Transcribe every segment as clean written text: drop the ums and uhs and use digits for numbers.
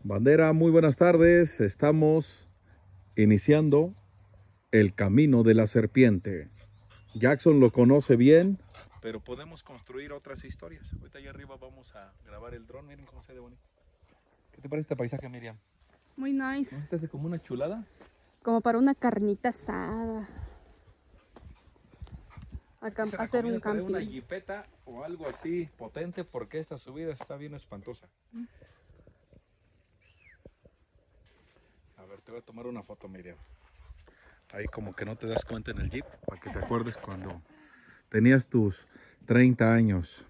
Bandera, muy buenas tardes. Estamos iniciando el camino de la serpiente. Jackson lo conoce bien, pero podemos construir otras historias. Ahorita allá arriba vamos a grabar el dron. Miren cómo se ve bonito. ¿Qué te parece este paisaje, Miriam? Muy nice. ¿No te hace como una chulada? Como para una carnita asada. Hacer un camping. Una jipeta o algo así potente porque esta subida está bien espantosa. A ver, te voy a tomar una foto, Miriam. Ahí como que no te das cuenta en el jeep, para que te acuerdes cuando tenías tus 30 años.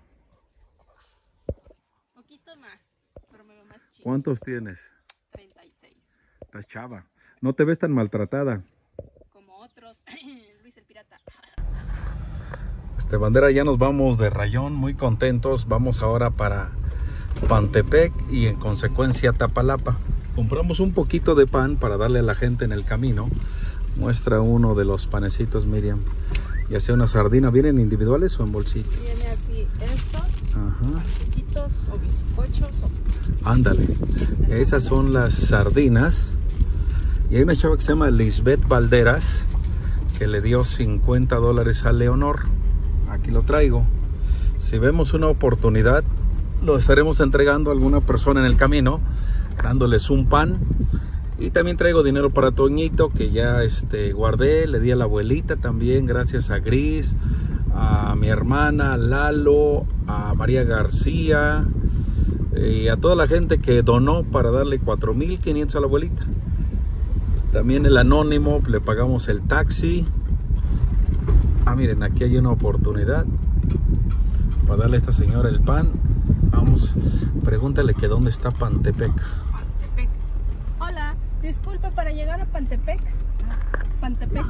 Poquito más, pero me veo más chica. ¿Cuántos tienes? 36. Estás chava. No te ves tan maltratada. Como otros. Luis el Pirata. Bandera, ya nos vamos de rayón, muy contentos. Vamos ahora para Pantepec y en consecuencia Tapalapa. Compramos un poquito de pan para darle a la gente en el camino. Muestra uno de los panecitos, Miriam. Ya sea una sardina, ¿vienen individuales o en bolsito? Viene así estos, panecitos o bizcochos. Ándale, esas son las sardinas. Y hay una chava que se llama Lisbeth Valderas que le dio $50 a Leonor. Aquí lo traigo. Si vemos una oportunidad, lo estaremos entregando a alguna persona en el camino, dándoles un pan. Y también traigo dinero para Toñito, que ya guardé. Le di a la abuelita también, gracias a Gris, a mi hermana Lalo, a María García y a toda la gente que donó para darle 4,500 a la abuelita. También el anónimo, le pagamos el taxi. Miren, aquí hay una oportunidad para darle a esta señora el pan. Vamos, pregúntale que dónde está Pantepec. Pantepec. Hola, disculpe, para llegar a Pantepec. Pantepec.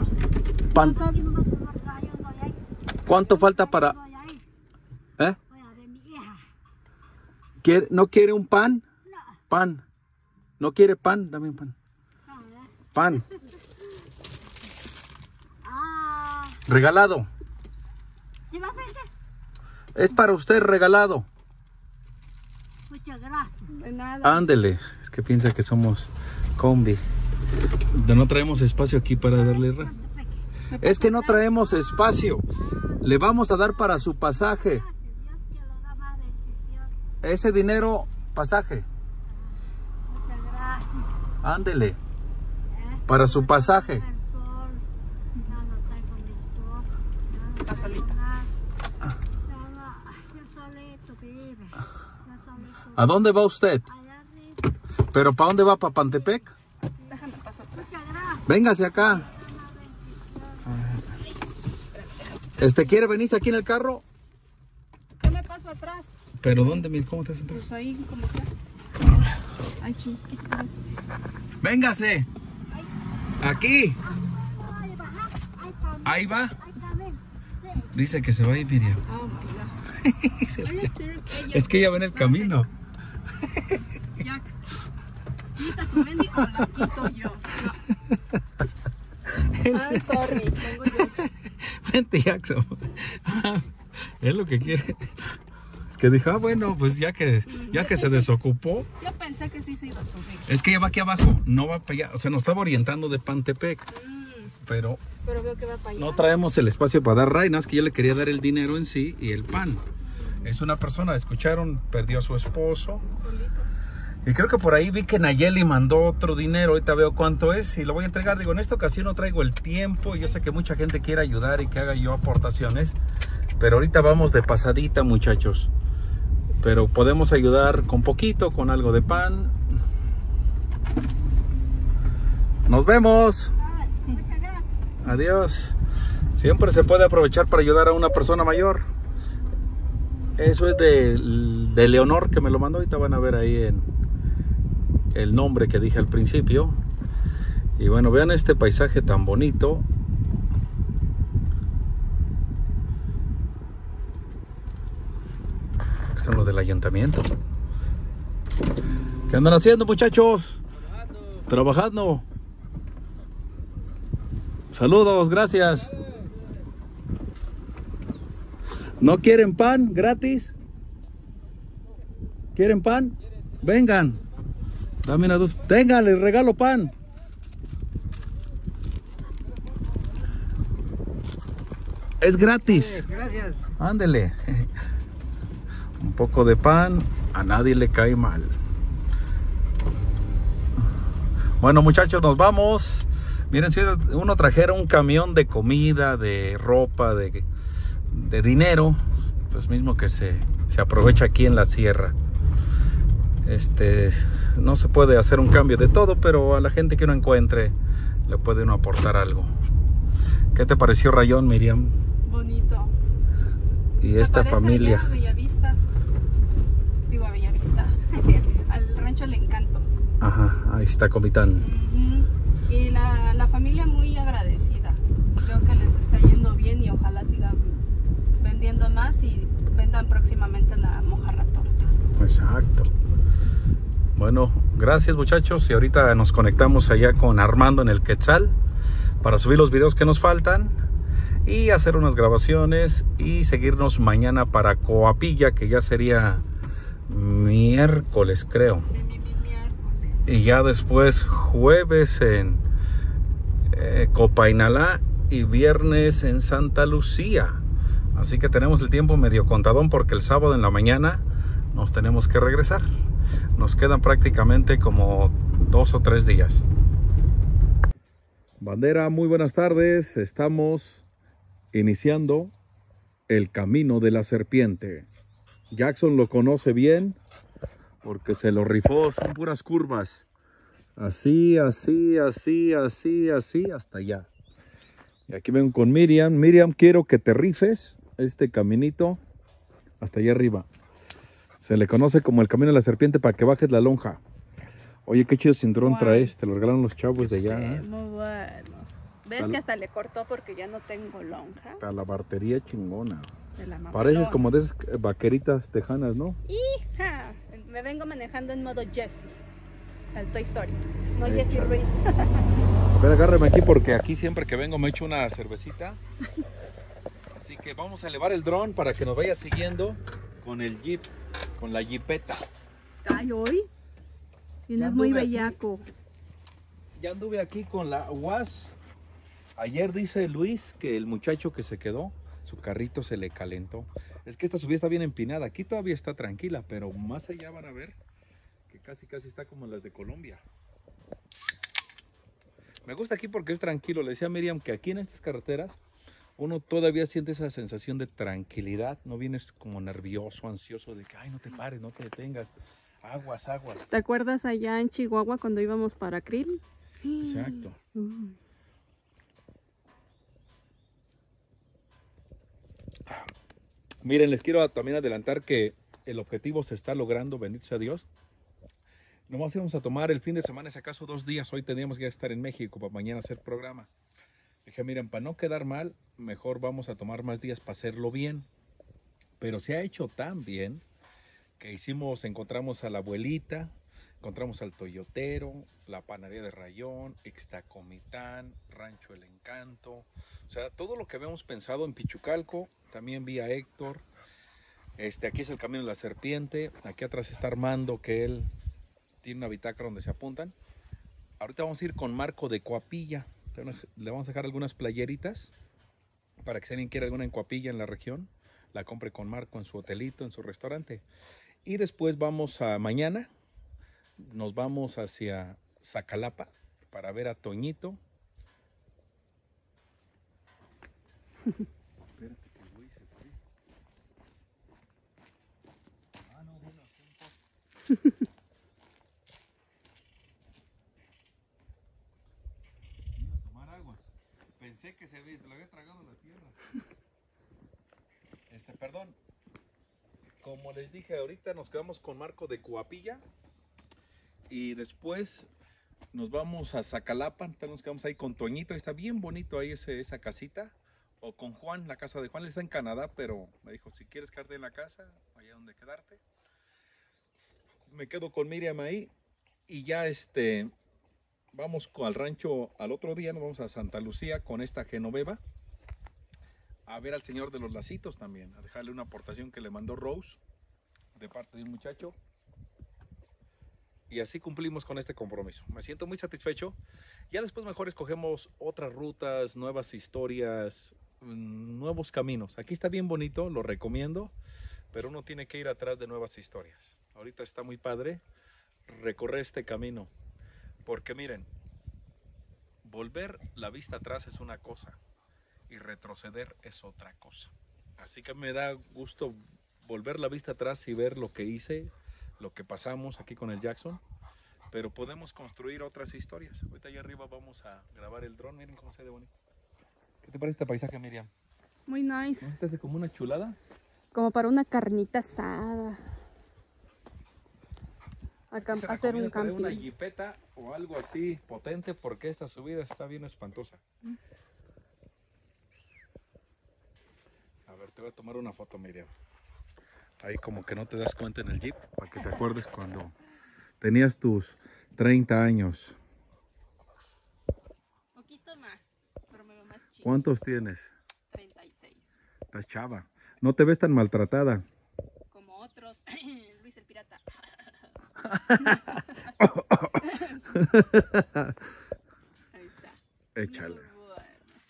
¿Cuánto falta para...? ¿No quiere un pan? Pan. ¿No quiere pan? Dame un pan. Pan. Regalado. Es para usted regalado. Muchas gracias. De nada. Ándele. Es que piensa que somos combi. No traemos espacio aquí para darle. Es que no traemos espacio. Le vamos a dar para su pasaje. Ese dinero, pasaje. Muchas gracias. Ándele. Para su pasaje. Está solita. ¿A dónde va usted? ¿Pero para dónde va? ¿Para Pantepec? Déjame paso atrás. Véngase acá. ¿Quiere venirse aquí en el carro? Yo me paso atrás. ¿Pero dónde? ¿Cómo te sientes? Pues ahí, como sea. Ay, chiquito. Véngase. Aquí. Ahí va. Dice que se va a ir, Miriam. Oh my God. Are you serious? Es que ella va en el camino. Jack, quita tu Wendy o la quito yo. Ay, sorry, tengo yo. Vente, Jackson. Es lo que quiere. Es que dijo, bueno, pues ya que se desocupó. Yo pensé que sí se iba a subir. Es que ella va aquí abajo, no va para allá. O sea, nos estaba orientando de Pantepec. Pero veo que va para allá. No traemos el espacio para dar reinas, que yo le quería dar el dinero en sí y el pan. Es una persona, escucharon, perdió a su esposo. Solito. Y creo que por ahí vi que Nayeli mandó otro dinero. Ahorita veo cuánto es y lo voy a entregar. Digo, en esta ocasión no traigo el tiempo. Yo sé que mucha gente quiere ayudar y que haga yo aportaciones. Pero ahorita vamos de pasadita, muchachos. Pero podemos ayudar con poquito, con algo de pan. Nos vemos. Adiós. Siempre se puede aprovechar para ayudar a una persona mayor. Eso es de Leonor, que me lo mandó. Ahorita van a ver ahí en el nombre que dije al principio. Y bueno, vean este paisaje tan bonito. Son los del ayuntamiento. ¿Qué andan haciendo, muchachos? Trabajando. Saludos, gracias. ¿No quieren pan gratis? ¿Quieren pan? Vengan. Dame unas dos. Tenga, les regalo pan. Es gratis. Gracias. Ándele. Un poco de pan, a nadie le cae mal. Bueno, muchachos, nos vamos. Miren, si uno trajera un camión de comida, de ropa, de dinero, pues mismo que se aprovecha aquí en la sierra. No se puede hacer un cambio de todo, pero a la gente que uno encuentre le puede uno aportar algo. ¿Qué te pareció Rayón, Miriam? Bonito. Y Se esta parece familia. allá a Bellavista. Digo a Bellavista. Al rancho El Encanto. Ajá, ahí está Comitán. Y la familia muy agradecida. Creo que les está yendo bien y ojalá sigan vendiendo más y vendan próximamente la mojarra torta. Exacto. Bueno, gracias muchachos, y ahorita nos conectamos allá con Armando en el Quetzal para subir los videos que nos faltan y hacer unas grabaciones y seguirnos mañana para Coapilla, que ya sería miércoles, creo. Miércoles. Y ya después jueves en Copainalá y viernes en Santa Lucía. Así que tenemos el tiempo medio contadón porque el sábado en la mañana nos tenemos que regresar. Nos quedan prácticamente como 2 o 3 días. Bandera, muy buenas tardes. Estamos iniciando el Camino de la Serpiente. Jackson lo conoce bien porque se lo rifó, son puras curvas. Así, así, así, así, así, hasta allá. Y aquí vengo con Miriam. Miriam, quiero que te rifes este caminito hasta allá arriba. Se le conoce como el Camino de la Serpiente para que bajes la lonja. Oye, qué chido cinturón traes. Te lo regalaron los chavos de allá. Sí, muy bueno. ¿Ves que hasta le cortó porque ya no tengo lonja? A la bartería chingona. De la mamalona. Pareces como de esas vaqueritas tejanas, ¿no? ¡Hija! Me vengo manejando en modo Jessie. El Toy Story. No Échale. Jessie Ruiz. A ver, agárrame aquí porque aquí siempre que vengo me echo una cervecita. Así que vamos a elevar el dron para que nos vaya siguiendo con el jeep, con la jeepeta. Ay, hoy. Tienes Ya muy anduve aquí. bellaco. Ya anduve aquí con la UAS. Ayer dice Luis que el muchacho que se quedó, su carrito se le calentó. Es que esta subida está bien empinada. Aquí todavía está tranquila, pero más allá van a ver que casi está como las de Colombia. Me gusta aquí porque es tranquilo. Le decía a Miriam que aquí en estas carreteras uno todavía siente esa sensación de tranquilidad. No vienes como nervioso, ansioso de que ay, no te pares, no te detengas. Aguas, aguas. ¿Te acuerdas allá en Chihuahua cuando íbamos para Krill? Exacto. Miren, les quiero también adelantar que el objetivo se está logrando, bendito sea Dios. Nomás íbamos a tomar el fin de semana, si acaso 2 días. Hoy teníamos que estar en México para mañana hacer programa. Dije, miren, para no quedar mal, mejor vamos a tomar más días para hacerlo bien. Pero se ha hecho tan bien que encontramos a la abuelita, encontramos al toyotero, la panadería de Rayón, Ixtacomitán, Rancho El Encanto. O sea, todo lo que habíamos pensado en Pichucalco, también vi a Héctor. Aquí es el Camino de la Serpiente, aquí atrás está Armando, que él tiene una bitácora donde se apuntan. Ahorita vamos a ir con Marco de Coapilla. Entonces, le vamos a dejar algunas playeritas para que si alguien quiere alguna en Coapilla, en la región, la compre con Marco en su hotelito, en su restaurante. Y después mañana nos vamos hacia Zacalapa para ver a Toñito. Espérate que el güey se fue. Ah, no, bueno, Vino a tomar agua. Pensé que se lo había tragado la tierra. Perdón. Como les dije, ahorita nos quedamos con Marco de Coapilla y después nos vamos a Zacalapa. Entonces nos quedamos ahí con Toñito. Está bien bonito ahí esa casita. O con Juan, la casa de Juan. Él está en Canadá, pero me dijo, si quieres quedarte en la casa, allá donde quedarte. Me quedo con Miriam ahí y ya vamos al rancho al otro día. Nos vamos a Santa Lucía con esta Genoveva a ver al señor de los lacitos también, a dejarle una aportación que le mandó Rose de parte de un muchacho. Y así cumplimos con este compromiso. Me siento muy satisfecho. Ya después mejor escogemos otras rutas, nuevas historias, nuevos caminos. Aquí está bien bonito, lo recomiendo, pero uno tiene que ir atrás de nuevas historias. Ahorita está muy padre recorrer este camino, porque miren, volver la vista atrás es una cosa y retroceder es otra cosa. Así que me da gusto volver la vista atrás y ver lo que hice, lo que pasamos aquí con el Jackson, pero podemos construir otras historias. Ahorita allá arriba vamos a grabar el dron, miren cómo se ve de bonito. ¿Qué te parece este paisaje, Miriam? Muy nice. ¿No te hace como una chulada? Como para una carnita asada. Hacer un camping. Una jipeta o algo así potente porque esta subida está bien espantosa. A ver, te voy a tomar una foto, Miriam. Ahí como que no te das cuenta en el jeep, para que te acuerdes cuando tenías tus 30 años. Poquito más, pero me veo más chica. ¿Cuántos tienes? 36. Estás chava. No te ves tan maltratada. Como otros. Luis el pirata. Ahí está. Échale. Muy bueno.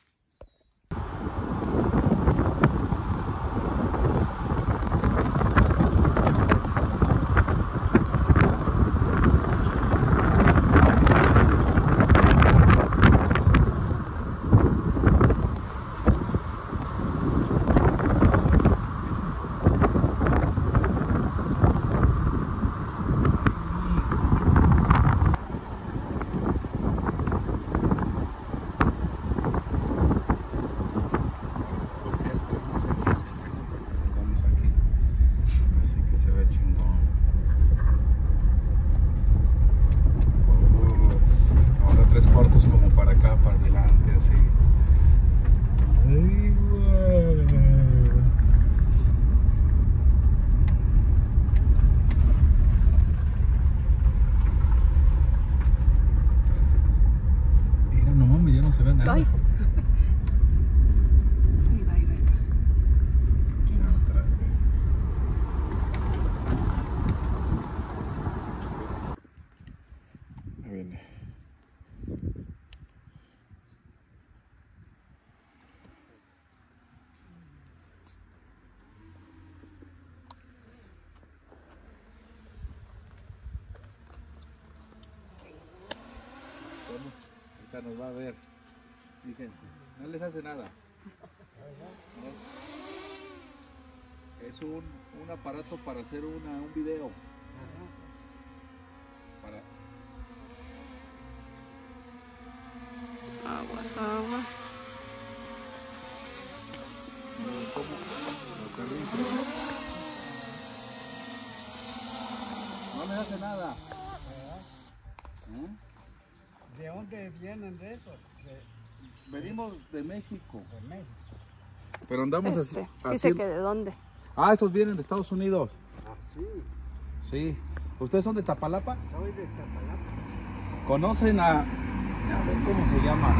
Ay. Ahí va, ahí va. Ahí viene. Ahorita nos va a ver. Fíjense, no les hace nada. Es un aparato para hacer un video. Aguas, agua. No les hace nada. ¿De dónde vienen de esos? Venimos de México. De México. Pero andamos Dice que de dónde. Ah, estos vienen de Estados Unidos. Ah, sí. Sí. ¿Ustedes son de Tapalapa? Soy de Tapalapa. ¿Conocen a ver cómo se llama?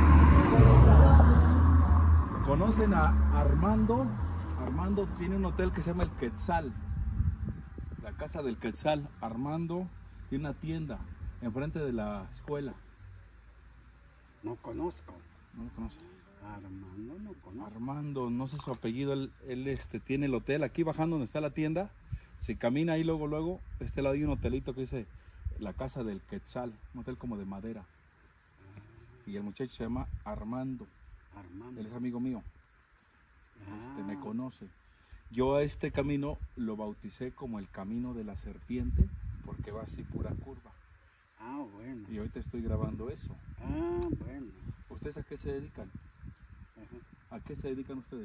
¿Conocen a Armando? Armando tiene un hotel que se llama El Quetzal. La casa del Quetzal. Armando tiene una tienda enfrente de la escuela. No conozco. ¿No lo conoce? Armando no conozco. Armando, no sé su apellido, él tiene el hotel aquí bajando donde está la tienda. Se camina ahí luego, de este lado hay un hotelito que dice la casa del Quetzal, un hotel como de madera. Y el muchacho se llama Armando. Armando. Él es amigo mío. Ah. Me conoce. Yo a este camino lo bauticé como el camino de la serpiente porque va así pura curva. Ah, bueno. Y ahorita estoy grabando eso. Ah, bueno. ¿Ustedes a qué se dedican? Ajá. ¿A qué se dedican ustedes?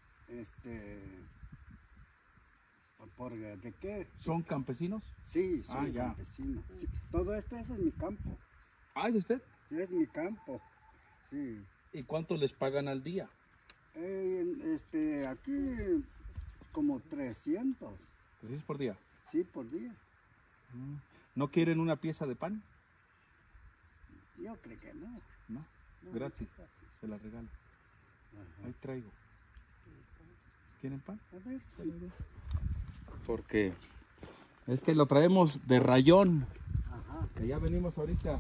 ¿De qué? ¿Son campesinos? Sí, soy ya. campesino. Sí, todo esto es mi campo. Ah, ¿es usted? Es mi campo. Sí. ¿Y cuánto les pagan al día? Aquí como 300. ¿300 por día? Sí, por día. ¿No quieren una pieza de pan? Yo creo que no. No, No, gratis, se la regalo. Ajá. Ahí traigo. ¿Quieren pan? A ver, sí. Porque es que lo traemos de rayón. Ajá. Ajá. Que ya venimos ahorita.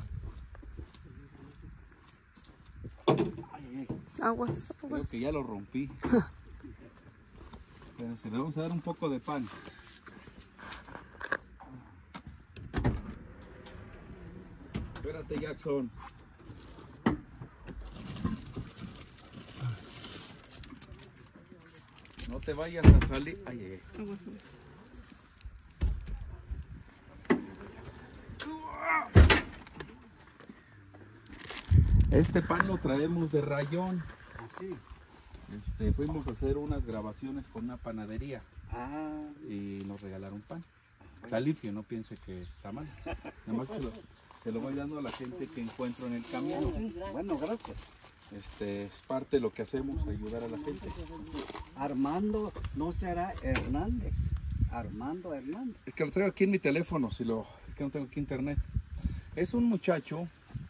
Ay, Aguas, creo aguas. que ya lo rompí. Pero si le vamos a dar un poco de pan. Espérate, Jackson. No te vayas a salir. Ay, ay, ay. Aguas, aguas. Este pan lo traemos de rayón. Así. Fuimos a hacer unas grabaciones con una panadería Ah, y nos regalaron pan. bueno. Está limpio, no piense que está mal. Nada más se lo voy dando a la gente que encuentro en el camino. Bueno, gracias. Es parte de lo que hacemos, ayudar a la gente. Armando, no será Hernández. Armando Hernández. Es que lo traigo aquí en mi teléfono, es que no tengo aquí internet. Es un muchacho,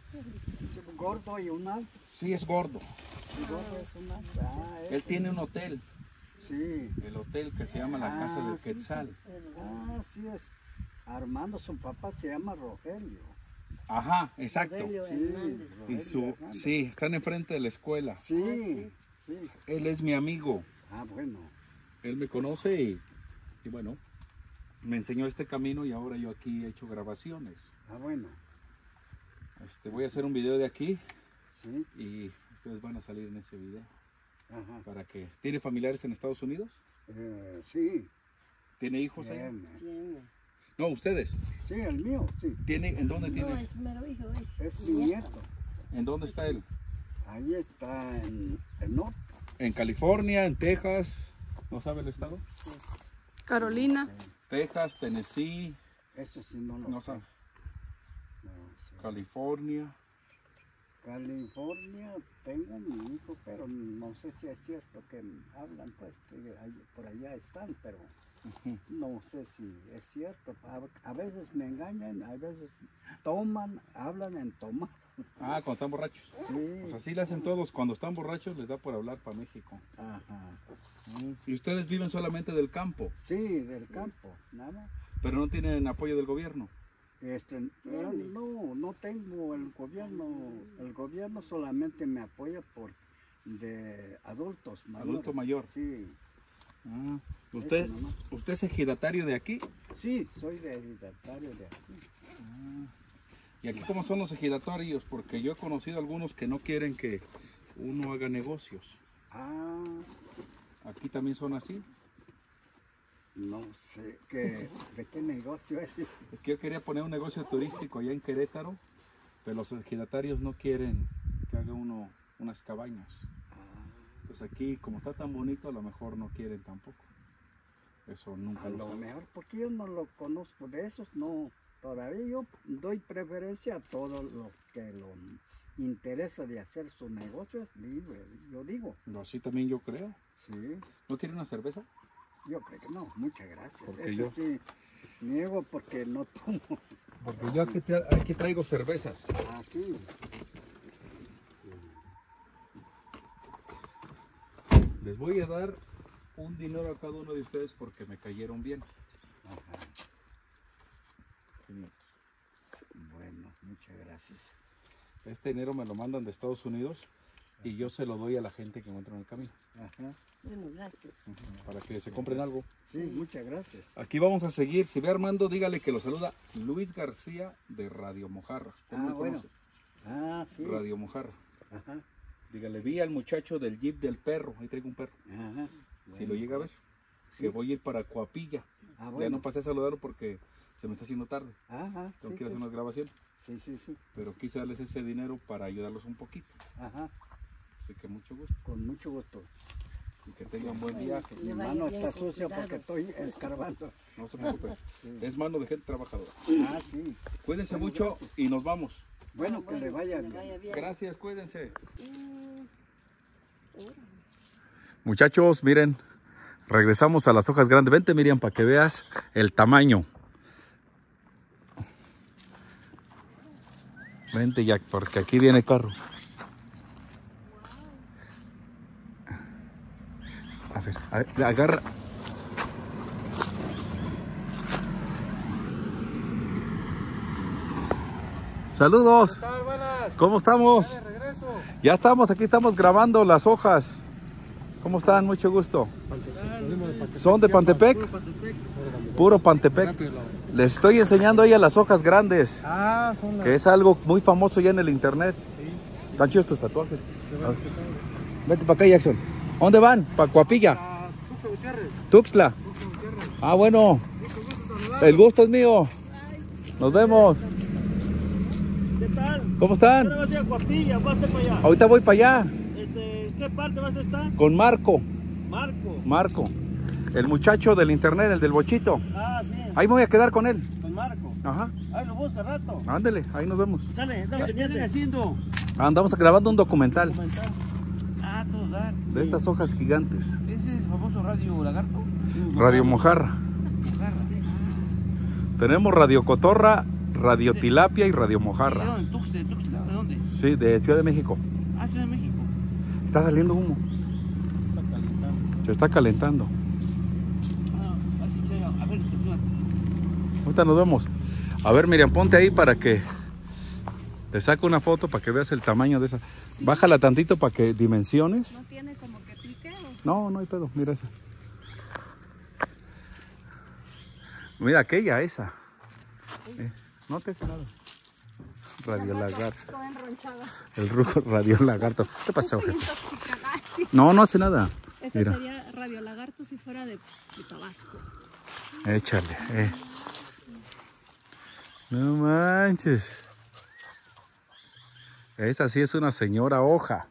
Gordo y un alto. sí es gordo. Gordo es un alto. Ah, Él tiene un hotel, sí. el hotel que se llama la Casa del sí, Quetzal. Ah, sí es. Armando, su papá se llama Rogelio. Ajá, exacto. Sí, Y Rogelio Hernández. sí, están enfrente de la escuela. Sí, sí. Él es mi amigo. Ah, bueno. Él me conoce y bueno, me enseñó este camino y ahora yo aquí he hecho grabaciones. Ah, bueno. Voy a hacer un video de aquí Sí. y ustedes van a salir en ese video. Ajá. Para que, ¿tiene familiares en Estados Unidos? Sí. ¿Tiene hijos allá? Tiene. No, ustedes. Sí, el mío, sí. ¿En dónde No, tiene? es mero hijo, Es mi nieto. ¿En dónde está él? Ahí está en el norte. ¿En California? ¿En Texas? ¿No sabe el estado? Carolina. Texas, Tennessee, Eso sí no lo no sé. sabe. No sé. California. California, tengo mi hijo, pero no sé si es cierto que hablan, pues, que por allá están, pero Ujú. no sé si es cierto. A veces me engañan, a veces toman, hablan en tomar. Ah, cuando están borrachos. Sí. Pues así le hacen todos. Cuando están borrachos les da por hablar para México. Ajá. ¿Y ustedes viven solamente del campo? Sí, del campo, nada. Pero no tienen apoyo del gobierno. No tengo el gobierno solamente me apoya por de adultos mayores. Adulto mayor. Sí, Ah, ¿Usted, Eso nomás. ¿Usted es ejidatario de aquí? sí, soy de ejidatario de aquí. ¿Y aquí cómo son los ejidatarios? Porque yo he conocido algunos que no quieren que uno haga negocios. Ah, ¿Aquí también son así? no sé, ¿de qué negocio es? Es que yo quería poner un negocio turístico allá en Querétaro, pero los ejidatarios no quieren que haga uno unas cabañas. Ah, Pues aquí, como está tan bonito, a lo mejor no quieren tampoco. Eso nunca a lo lo sabe. mejor, porque yo no lo conozco de esos, no. Todavía yo doy preferencia a todo lo que lo interesa de hacer su negocio es libre, yo digo. Pero así también yo creo. Sí, ¿No quiere una cerveza? yo creo que no, muchas gracias. Porque Eso yo- sí, niego porque no tomo. Porque yo aquí traigo cervezas. Ah, sí. Les voy a dar un dinero a cada uno de ustedes porque me cayeron bien. Ajá. 500. Bueno, muchas gracias. Este dinero me lo mandan de Estados Unidos y yo se lo doy a la gente que encuentro en el camino. Ajá. Bueno, gracias. Para que se compren algo. Sí, muchas gracias. Aquí vamos a seguir. Si ve a Armando, dígale que lo saluda Luis García de Radio Mojarra. ¿Usted me Bueno. conoce? Ah, sí. Radio Mojarra. Ajá. Dígale, vi al muchacho del jeep del perro. Ahí traigo un perro. Ajá. Si lo llega a ver, Sí. que voy a ir para Coapilla. Ah, Ya bueno. no pasé a saludarlo porque se me está haciendo tarde. Ajá. Tengo Sí, que ir a hacer pues. unas grabaciones. Sí, sí, sí. Pero quise darles ese dinero para ayudarlos un poquito. Ajá. Así que mucho gusto. Con mucho gusto. Y que tengan buen viaje. Mi Le vaya mano bien, está con sucia cuidado. porque estoy escarbando. No se preocupen. Sí. Es mano de gente trabajadora. Ah, sí. Cuídense Bueno, mucho y nos vamos. Bueno, que le vaya que le bien. bien. Gracias, cuídense. Mm. Muchachos, miren, regresamos a las hojas grandes. Vente, Miriam, para que veas el tamaño. Vente, Jack, porque aquí viene el carro. A ver, agarra. Saludos. ¿Qué tal? Buenas. ¿Cómo estamos? Ya de regreso. Ya estamos, aquí estamos grabando las hojas. ¿Cómo están? Mucho gusto. ¿Son de Pantepec? Puro Pantepec. Les estoy enseñando ahí a las hojas grandes, Ah, son las... que es algo muy famoso ya en el internet. Sí. Están chidos tus tatuajes. Vete para acá, Jackson. ¿A dónde van? ¿Para Coapilla? Ah, Tuxtla Gutiérrez. Tuxtla. Tuxtla Gutiérrez. Ah, bueno. Mucho gusto saludar. El gusto es mío. Nos vemos. ¿Qué tal? ¿Cómo están? ¿Ahora vas a ir a Coapilla? ¿Vas a ir para allá? Ahorita voy para allá ¿Qué parte vas a estar? con Marco. Marco. Marco. El muchacho del internet, el del bochito. Ah, sí. Ahí me voy a quedar con él. Con Marco. Ajá. Ahí lo busca rato. Ándele, ahí nos vemos. Dale, dale, ¿qué están haciendo? Andamos grabando un documental Ah, todo dar. de estas hojas gigantes. ¿Ese es el famoso Radio Lagarto? Radio Mojarra. Tenemos Radio Cotorra, Radio Tilapia y Radio Mojarra. ¿De Tuxtla? ¿De dónde? Sí, de Ciudad de México. Ah, Ciudad de México. Está saliendo humo. Está calentando. Se está calentando. Ah, aquí se... A ver, Ahorita nos vemos. A ver, Miriam, ponte ahí para que te saque una foto para que veas el tamaño de esa. Bájala tantito para que dimensiones. ¿No tiene como que pique? No, no hay pedo. Mira esa. Mira aquella, esa. No te hace nada. Radio Lagarto. Toda enronchada. El rujo Radio Lagarto. ¿Qué pasó, Estoy jefe? intoxicada. No, no hace nada. Ese Mira, sería Radio Lagarto si fuera de Tabasco. échale. No manches. Esa sí es una señora hoja.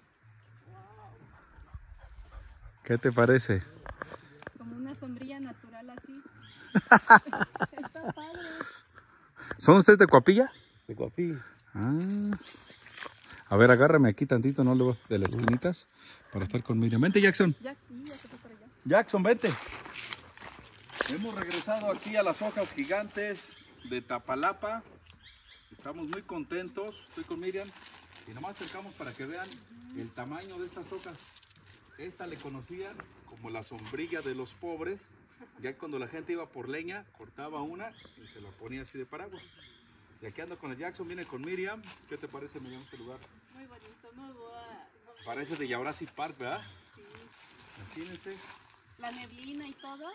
¿Qué te parece? Como una sombrilla natural así. Está padre. ¿Son ustedes de Coapilla? De Coapilla. Ah. A ver, agárrame aquí tantito, ¿no? Luego de las esquinitas para estar con Miriam. Vente, Jackson. Ya aquí, ya se fue para allá. Jackson, vente. Hemos regresado aquí a las hojas gigantes de Tapalapa. Estamos muy contentos. Estoy con Miriam. Y nomás acercamos para que vean el tamaño de estas hojas. Esta le conocían como la sombrilla de los pobres. Ya cuando la gente iba por leña, cortaba una y se la ponía así de paraguas. Y aquí ando con el Jackson, viene con Miriam. ¿Qué te parece, Miriam, este lugar? Muy bonito, muy buena. Parece de Jurassic Park, ¿verdad? Sí. Imagínense. La neblina y todo.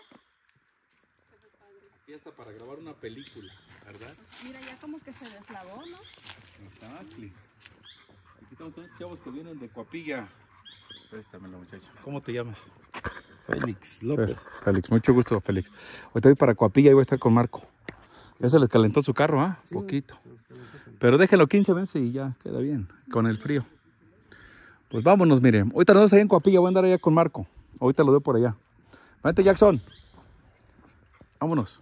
Aquí está para grabar una película, ¿verdad? Mira, ya como que se deslavó, ¿no? Exacto. Aquí estamos todos chavos que vienen de Coapilla. Préstamelo, muchacho. ¿Cómo te llamas? Félix López. Félix, mucho gusto, Félix. Ahorita voy para Coapilla y voy a estar con Marco. Ya se les calentó su carro, ¿ah? Sí, Poquito. Pero déjelo 15 veces y ya queda bien, con el frío. Pues vámonos, miren. Ahorita nos vemos ahí en Coapilla, voy a andar allá con Marco. Ahorita lo veo por allá. Vente, Jackson. Vámonos.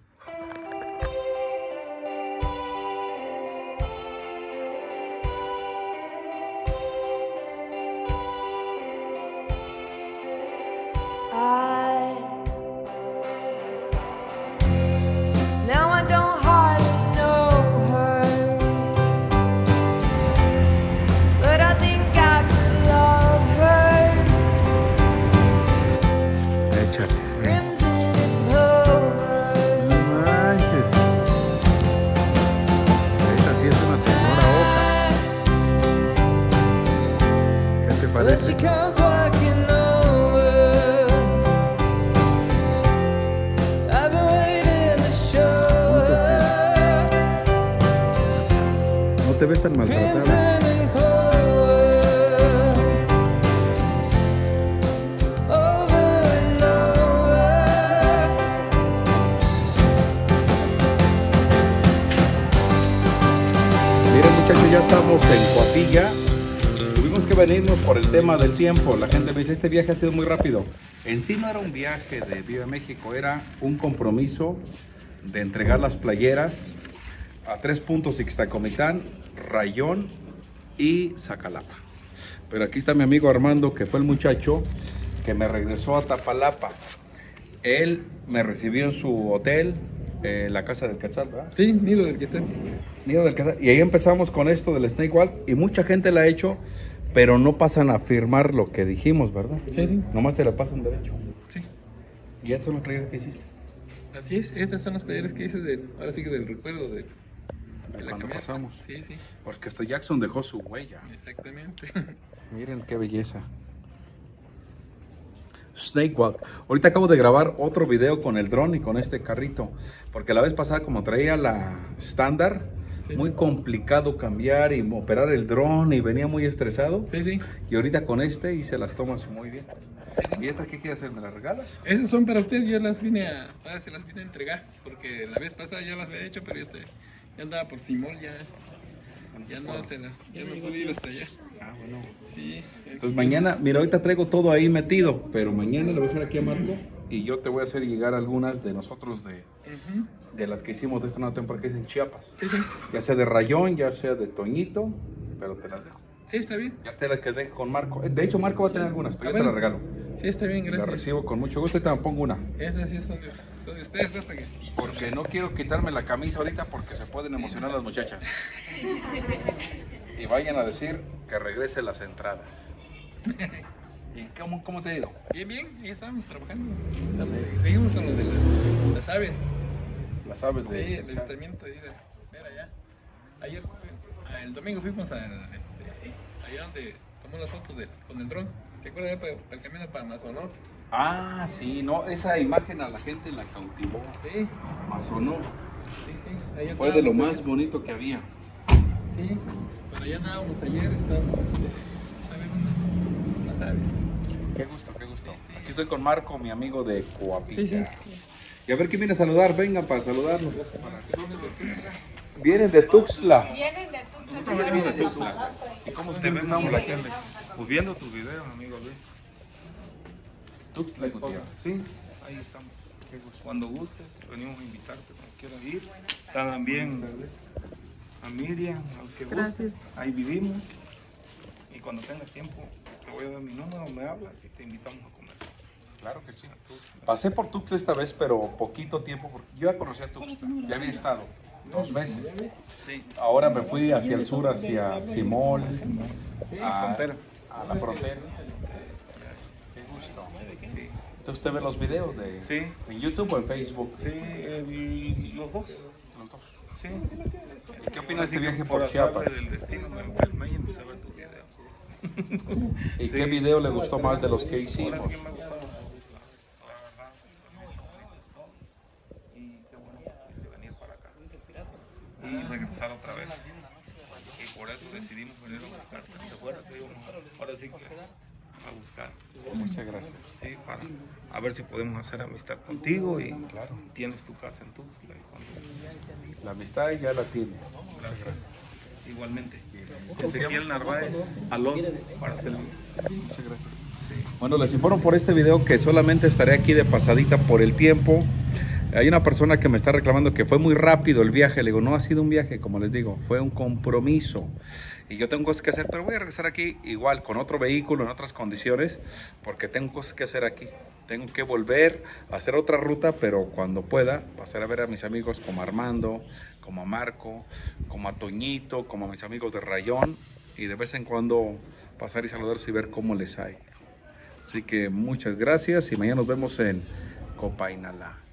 Now I don't hardly know her, but I think I could love her. Échale. Crimson and clover. No manches. Esta sí es una señora hoja. ¿Qué te But she parece? comes walking over. I've been waiting to show her. No te ves tan Crimson maltratada. and clover. Over and over. Miren, muchachos, ya estamos en Coapilla. Tuvimos que venirnos por el tema del tiempo. La gente me dice, este viaje ha sido muy rápido. En sí no era un viaje de Viva México, era un compromiso de entregar las playeras a 3 puntos: Ixtacomitán, Rayón y Zacalapa. Pero aquí está mi amigo Armando, que fue el muchacho que me regresó a Tapalapa. Él me recibió en su hotel, la Casa del Quetzal, ¿verdad? Sí, Nido del Quetzal. Nido del Quetzal. Y ahí empezamos con esto del Snake Walk, y mucha gente la ha hecho, pero no pasan a firmar lo que dijimos, ¿verdad? Sí, sí. Nomás te la pasan derecho. Sí. Y estas son las playeras que hiciste. Así es, estas son las playeras que hice ahora sí que del recuerdo de de la cuando camioneta. pasamos. Sí, sí, Porque hasta Jackson dejó su huella. exactamente. Miren qué belleza. Snake Walk. Ahorita acabo de grabar otro video con el dron y con este carrito. Porque la vez pasada, como traía la estándar, Sí. muy complicado cambiar y operar el dron y venía muy estresado. Sí, sí. Y ahorita con este hice las tomas muy bien. ¿Y estas qué quieres hacer? ¿Me las regalas? Esas son para usted, yo las vine a, ahora se las vine a entregar, porque la vez pasada ya las había hecho, pero ya andaba por Simol, ya no pude ir hasta allá. Ah, bueno. Sí. Entonces mañana, mira, ahorita traigo todo ahí metido, pero mañana le voy a dejar aquí a Marco y yo te voy a hacer llegar algunas de nosotros Ujú. de las que hicimos de esta nueva temporada que es en Chiapas. Sí, sí. Ya sea de Rayón, ya sea de Toñito, pero te las dejo. Sí, está bien. Ya te las quedé con Marco. De hecho, Marco va a tener algunas, pero Ah, yo te las bueno. regalo. Sí, está bien, Las gracias. recibo con mucho gusto y te pongo una. Esas sí son de ustedes, ¿no? Porque no quiero quitarme la camisa ahorita porque se pueden emocionar las muchachas. Y vayan a decir que regrese las entradas. ¿Y cómo te ha ido? Bien, bien, ya estamos trabajando. Seguimos con lo de las aves. Las aves Sí, de... el avistamiento ahí de ver allá. Ayer, el domingo fuimos allá donde tomó las fotos con el dron. ¿Te acuerdas para el camino para Mazonó? Ah, sí, no, esa imagen a la gente la cautivó. Sí, Mazonó. sí, sí. Allá Fue de lo estábamos más bonito que había. ayer. Sí, pero allá andábamos ayer, estábamos saben unas aves. Qué gusto, qué gusto. Sí, sí. Aquí estoy con Marco, mi amigo de Coapica. Sí, sí. Y a ver quién viene a saludar, vengan para saludarnos. Vienen de Tuxtla. Vienen de Vienen de Tuxtla. ¿Y cómo Te estamos vemos aquí? pues viendo tus videos, amigo Luis. Tuxtla, Gutiérrez. Sí, ahí estamos. Cuando gustes, venimos a invitarte cuando quieras ir. También a Miriam, al que guste. Ahí vivimos. Y cuando tengas tiempo, te voy a dar mi número, me hablas y te invitamos a comer. Claro que sí. Pasé por Tuxtla esta vez, pero poquito tiempo, porque yo ya conocía Tuxtla. Ya había estado 2 veces. Sí, Ahora me fui hacia el sur, hacia Simol, frontera. a la frontera. Qué gusto. Sí, Entonces usted ve los videos de Sí. en YouTube o en Facebook. sí, los dos. Los dos. Sí. ¿Y qué opinas de este viaje Por por Chiapas? azares del destino, me enfermé y empecé a ver tus videos. ¿Y Sí. qué video le gustó más de los que hicimos? Ahora sí que me ha gustado. La verdad, me gustó. Y qué bueno venir para acá. Y regresar otra vez. Y por eso decidimos venir a buscar. ¿Te acuerdas? Te digo, ahora sí que a buscar. Muchas gracias. Sí, para a ver si podemos hacer amistad contigo y Claro. tienes tu casa en Tuxtla. Y cuando- La amistad ya la tiene. Gracias. Igualmente. Ezequiel Narváez, Alón, Barcelona. Muchas gracias. Bueno, les informo por este video que solamente estaré aquí de pasadita por el tiempo. Hay una persona que me está reclamando que fue muy rápido el viaje. Le digo, no ha sido un viaje, como les digo, fue un compromiso. Y yo tengo cosas que hacer, pero voy a regresar aquí igual, con otro vehículo, en otras condiciones, porque tengo cosas que hacer aquí. Tengo que volver a hacer otra ruta, pero cuando pueda, pasar a ver a mis amigos como Armando, como a Marco, como a Toñito, como a mis amigos de Rayón, y de vez en cuando pasar y saludarlos y ver cómo les hay. Así que muchas gracias y mañana nos vemos en Copainalá.